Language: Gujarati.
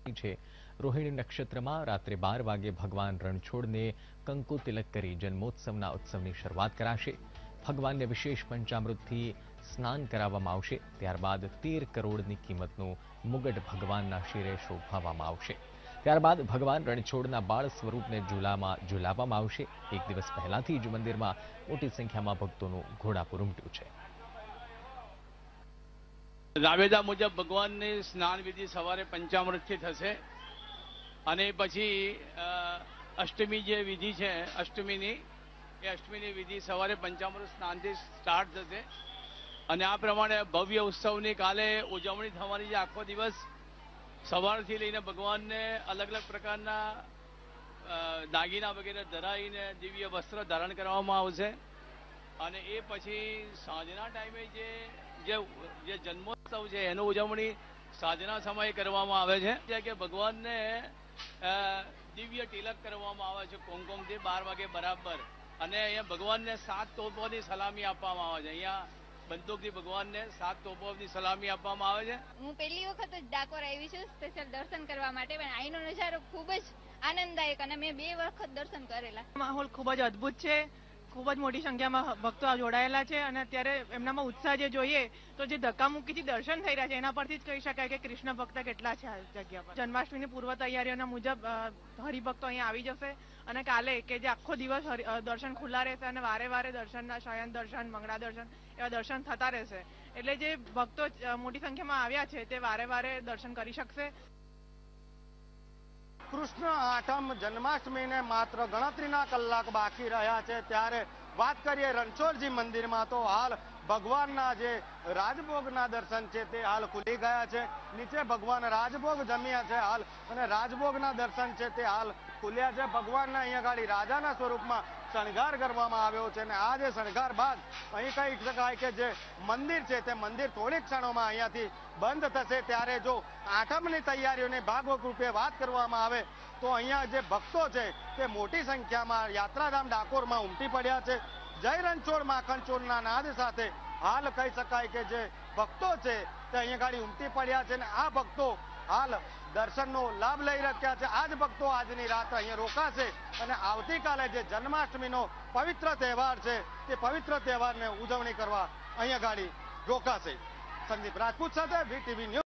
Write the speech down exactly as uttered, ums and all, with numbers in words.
છે। રોહિણી નક્ષત્રમાં રાત્રે બાર વાગે ભગવાન રણછોડને કંકુ તિલક કરી જન્મોત્સવના ઉત્સવની શરૂઆત કરાશે। ભગવાનને વિશેષ પંચામૃતથી સ્નાન કરાવવામાં આવશે। ત્યારબાદ તેર કરોડની કિંમતનું મુગટ ભગવાનના શિરે શોભાવવામાં આવશે। ત્યારબાદ ભગવાન રણછોડના બાળ સ્વરૂપને ઝૂલામાં ઝૂલાવવામાં આવશે। એક દિવસ પહેલાથી જ મંદિરમાં મોટી સંખ્યામાં ભક્તોનું ઘોડાપુર ઉમટ્યું છે। રાબેતા મુજબ ભગવાનની સ્નાન વિધિ સવારે પંચામૃતથી થશે અને પછી અષ્ટમી જે વિધિ છે અષ્ટમીની એ અષ્ટમીની વિધિ સવારે પંચામૃત સ્નાનથી સ્ટાર્ટ થશે અને આ પ્રમાણે ભવ્ય ઉત્સવની કાલે ઉજવણી થવાની છે। આખો દિવસ સવારથી લઈને ભગવાનને અલગ અલગ પ્રકારના દાગીના વગેરે ધરાવીને દિવ્ય વસ્ત્ર ધારણ કરવામાં આવશે અને એ પછી સાંજના ટાઈમે જે જે જન્મોત્સવ છે એનો ઉજવણી સાંજના સમયે કરવામાં આવે છે કે ભગવાનને દિવ્ય તિલક કરવામાં આવે છે કુમકુમથી બાર વાગે બરાબર અને અહીંયા ભગવાનને સાત તોપોની સલામી આપવામાં આવે છે। અહીંયા બંદૂકથી ભગવાનને સાત તોપોની સલામી આપવામાં આવે છે। હું પહેલી વખત જ ડાકોર આવી છું સ્પેશિયલ દર્શન કરવા માટે, પણ અહીંનો નજારો ખૂબ જ આનંદદાયક અને મેં બે વખત દર્શન કરેલા। માહોલ ખૂબ જ અદ્ભુત છે, ખૂબ જ મોટી સંખ્યામાં ભક્તો જોડાયેલા છે અને અત્યારે એમનામાં ઉત્સાહ જે જોઈએ તો જે ધક્કામુક્કીથી દર્શન થઈ રહ્યા છે એના પરથી જ કહી શકાય કે કૃષ્ણ ભક્ત કેટલા છે આ જગ્યા પર। જન્માષ્ટમીની પૂર્વ તૈયારીઓના મુજબ હરિભક્તો અહીંયા આવી જશે અને કાલે કે જે આખો દિવસ દર્શન ખુલ્લા રહેશે અને વારે વારે દર્શનના શયન દર્શન મંગળા દર્શન એવા દર્શન થતા રહેશે, એટલે જે ભક્તો મોટી સંખ્યામાં આવ્યા છે તે વારે વારે દર્શન કરી શકશે। કૃષ્ણ આઠમ જન્માષ્ટમીને માત્ર ગણતરીના કલાક બાકી રહ્યા છે ત્યારે વાત કરીએ રણછોડજી મંદિરમાં તો હાલ ભગવાનના જે રાજભોગના દર્શન છે તે હાલ ખુલી ગયા છે। નીચે ભગવાન રાજભોગ જમ્યા છે હાલ અને રાજભોગના દર્શન છે તે હાલ ખુલ્યા છે। ભગવાનના અહીંયા ગાડી રાજાના સ્વરૂપમાં શણગાર કરવામાં આવ્યો છે અને આ જે શણગાર બાદ અહીં કહી શકાય કે જે મંદિર છે તે મંદિર થોડીક ક્ષણોમાં અહીંયાથી બંધ થશે। ત્યારે જો આઠમની તૈયારીઓની ભાગરૂપે વાત કરવામાં આવે તો અહીંયા જે ભક્તો છે તે મોટી સંખ્યામાં યાત્રાધામ ડાકોરમાં ઉમટી પડ્યા છે। જય રણછોડ માખણચોરના નાદ સાથે હાલ કહી શકાય કે જે ભક્તો છે તે અહીંયા ગાડી ઉમટી પડ્યા છે અને આ ભક્તો હાલ દર્શનનો લાભ લઈ રહ્યા છે। આ જ ભક્તો આજની રાત અહીંયા રોકાશે અને આવતીકાલે જે જન્માષ્ટમીનો પવિત્ર તહેવાર છે તે પવિત્ર તહેવારને ઉજવણી કરવા અહીંયા ગાડી રોકાશે। સંદીપ રાજપૂત સાથે વીટીવી ન્યૂઝ।